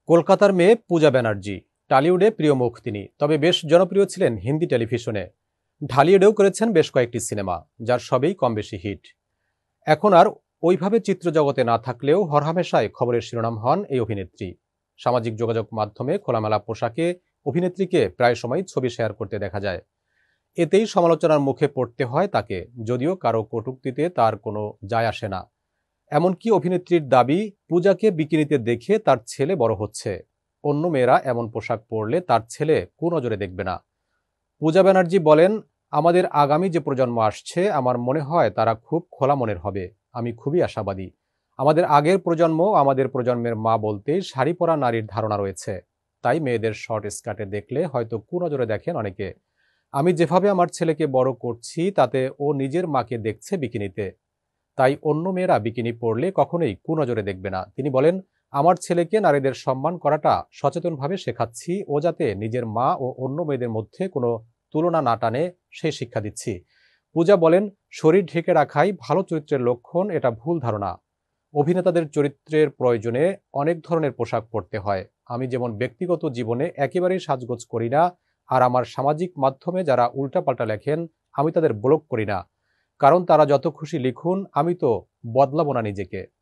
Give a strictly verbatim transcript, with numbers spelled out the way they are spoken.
কলকাতার মেয়ে পূজা ব্যানার্জি টালিউডে প্রিয় মুখ তিনি, তবে বেশ জনপ্রিয় ছিলেন হিন্দি টেলিভিশনে। ঢালিউডেও করেছেন বেশ কয়েকটি সিনেমা, যার সবই কম বেশি হিট। এখন আর ওইভাবে চিত্রজগতে না থাকলেও হরহামেশায় খবরের শিরোনাম হন এই অভিনেত্রী। সামাজিক যোগাযোগ মাধ্যমে খোলামেলা পোশাকে অভিনেত্রীকে প্রায় সময় ছবি শেয়ার করতে দেখা যায়। এতেই সমালোচনার মুখে পড়তে হয় তাকে, যদিও কারো কটূক্তিতে তার কোনো যায় আসে না। এমনকি অভিনেত্রীর দাবি, পূজাকে বিকিনিতে দেখে তার ছেলে বড় হচ্ছে। অন্য মেয়েরা এমন পোশাক পরলে তার ছেলে কুনজরে দেখবে না। পূজা ব্যানার্জি বলেন, আমাদের আগামী যে প্রজন্ম আসছে, আমার মনে হয় তারা খুব খোলা মনের হবে। আমি খুবই আশাবাদী। আমাদের আগের প্রজন্ম, আমাদের প্রজন্মের মা বলতেই শাড়ি পরা নারীর ধারণা রয়েছে। তাই মেয়েদের শর্ট স্কার্টে দেখলে হয়তো কুনজরে দেখেন অনেকে। আমি যেভাবে আমার ছেলেকে বড় করছি, তাতে ও নিজের মাকে দেখছে বিকিনিতে। তাই অন্য মেয়েরা বিকিনি পরলে কখনোই কুনজরে দেখবে না। তিনি বলেন, আমার ছেলেকে নারীদের সম্মান করাটা সচেতনভাবে শেখাচ্ছি। ও যাতে নিজের মা ও অন্য মেয়েদের মধ্যে কোনো তুলনা না টানে, সেই শিক্ষা দিচ্ছি। পূজা বলেন, শরীর ঢেকে রাখাই ভালো চরিত্রের লক্ষণ, এটা ভুল ধারণা। অভিনেতাদের চরিত্রের প্রয়োজনে অনেক ধরনের পোশাক পরতে হয়। আমি যেমন ব্যক্তিগত জীবনে একেবারেই সাজগোজ করি না, আর আমার সামাজিক মাধ্যমে যারা উল্টাপাল্টা লেখেন, আমি তাদের ব্লক করি না। কারণ তারা যত খুশি লিখুন, আমি তো বদলাবো না নিজেকে।